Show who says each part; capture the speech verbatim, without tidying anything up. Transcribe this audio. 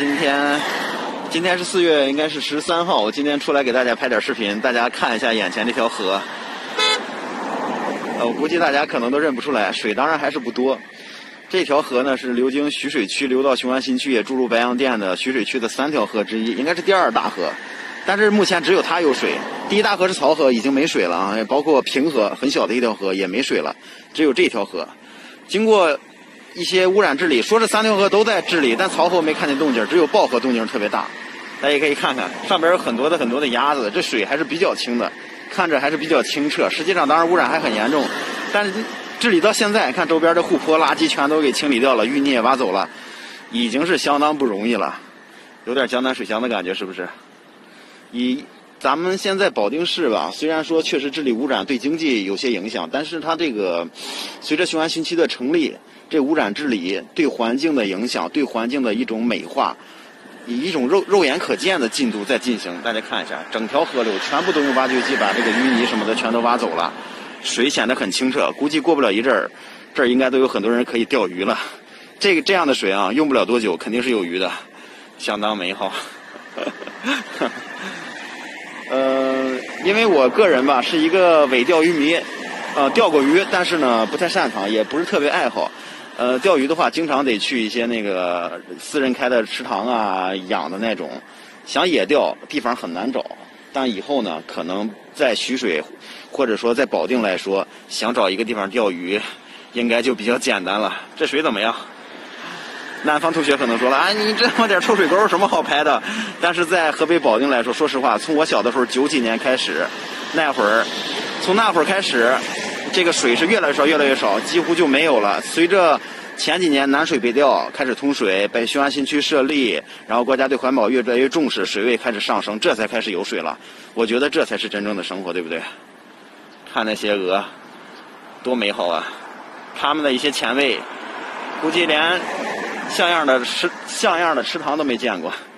Speaker 1: 今天今天是四月，应该是十三号。我今天出来给大家拍点视频，大家看一下眼前这条河。呃，我估计大家可能都认不出来，水当然还是不多。这条河呢是流经徐水区流到雄安新区，也注入白洋淀的徐水区的三条河之一，应该是第二大河。但是目前只有它有水，第一大河是漕河，已经没水了啊，包括平河很小的一条河也没水了，只有这条河。经过一些污染治理，说这三条河都在治理，但漕河没看见动静，只有抱河动静特别大。大家也可以看看，上边有很多的很多的鸭子，这水还是比较清的，看着还是比较清澈。实际上，当然污染还很严重，但是治理到现在，看周边的护坡垃圾全都给清理掉了，淤泥也挖走了，已经是相当不容易了，有点江南水乡的感觉，是不是？以咱们现在保定市吧，虽然说确实治理污染对经济有些影响，但是它这个随着雄安新区的成立，这污染治理对环境的影响，对环境的一种美化，以一种肉肉眼可见的进度在进行。大家看一下，整条河流全部都用挖掘机把这个淤泥什么的全都挖走了，水显得很清澈，估计过不了一阵儿，这儿应该都有很多人可以钓鱼了。这个这样的水啊，用不了多久肯定是有鱼的，相当美好。呃，因为我个人吧是一个伪钓鱼迷，呃，钓过鱼，但是呢不太擅长，也不是特别爱好。呃，钓鱼的话，经常得去一些那个私人开的池塘啊养的那种，想野钓地方很难找。但以后呢，可能在徐水或者说在保定来说，想找一个地方钓鱼，应该就比较简单了。这水怎么样？南方同学可能说了啊，你这么点臭水沟有什么好拍的？但是在河北保定来说，说实话，从我小的时候九几年开始，那会儿，从那会儿开始，这个水是越来越少，越来越少，几乎就没有了。随着前几年南水北调开始通水，北雄安新区设立，然后国家对环保越来越重视，水位开始上升，这才开始有水了。我觉得这才是真正的生活，对不对？看那些鹅，多美好啊！他们的一些前卫，估计连像样的池像样的池塘都没见过。